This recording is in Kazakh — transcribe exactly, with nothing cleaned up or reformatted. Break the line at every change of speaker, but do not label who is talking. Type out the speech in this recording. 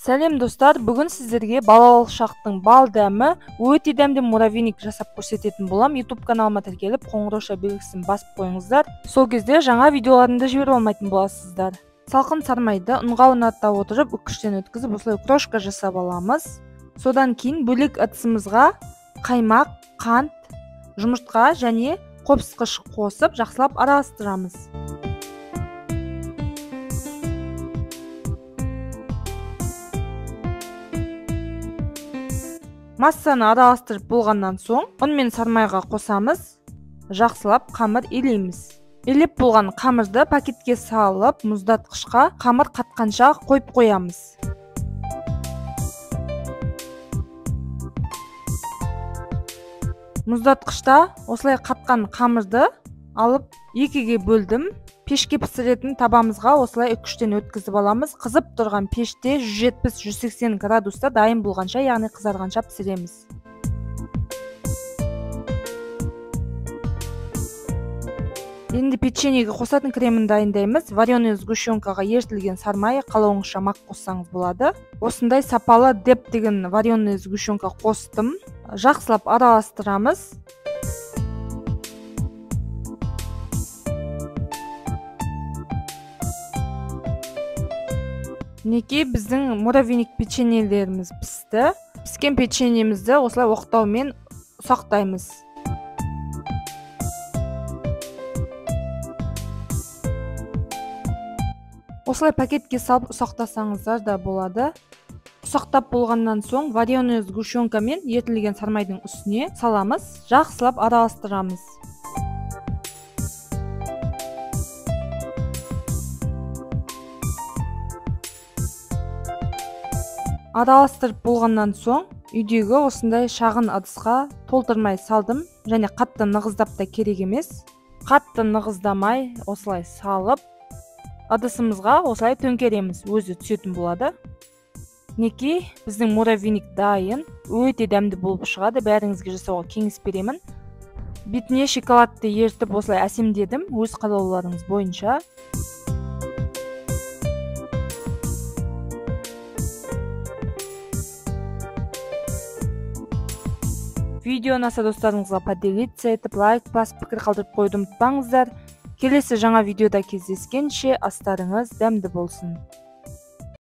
Сәлем достар, бүгін сіздерге балалық шақтың бал дәмі өте дәмді муравейник жасап көрсететін болам. YouTube каналыма тіркеліп, қоңырауша белгісін басып қойыңыздар. Сол кезде жаңа видеоларымды жіберіп алмайтын боласыздар. Салқын сармайды ұнға орната отырып, үккіштен өткізіп, осылай крошка жасап аламыз. Содан кейін бөлек ыдысымызға қаймақ, қант, жұмыртқа және қопсықыш қосып, жақсылап араластырамыз. Массаны араластырып болғаннан соң, ұн мен сармайға қосамыз, жақсылап қамыр илейміз. Илеп болған қамырды пакетке салып, мұздатқышқа қамыр қатқанша қойып қоямыз. Мұздатқышта осылай қатқан қамырды алып екіге бөлдім. Пешке пісіретін табамызға осылай үккіштен өткізіп аламыз. Қызып тұрған пеште жүз жетпіс жүз сексен градуста дайын болғанша, яғни қызарғанша пісіреміз. Енді печеньеге қосатын кремін дайындаймыз. Вареный сгущенкаға ертілген сармай, қалауыңызша мақ қоссаңыз болады. Осындай сапалы деп деген вареный сгущенка қостым. Жақсылап араластырамыз. Мінекей біздің муравейник печеньелеріміз пісті. Піскен печеньемізді осылай оқтаумен ұсақтаймыз. Осылай пакетке салып ұсақтасаңыздар да болады. Ұсақтап болғаннан соң вареный сгущенка мен ертілген сармайдың үстіне саламыз, жақсылап араластырамыз. Араластырып болғаннан соң, үйдегі осындай шағын ыдысқа толтырмай салдым, және қатты нығыздап та керек емес. Қатты нығыздамай осылай салып, ыдысымызға осылай төңкереміз, өзі түсетін болады. Мінекей біздің муравейник дайын, өте дәмді болып шығады, бәріңізге жасауға кеңес беремін. Бетіне шоколадты ертіп осылай әсемдедім, өз қалауларыңыз бойынша. Видео ұнаса достарыңызға поделиться етіп, лайк басып, пікір қалдырып қойды ұмытпаңыздар. Келесі жаңа видеода кездескенше астарыңыз дәмді болсын.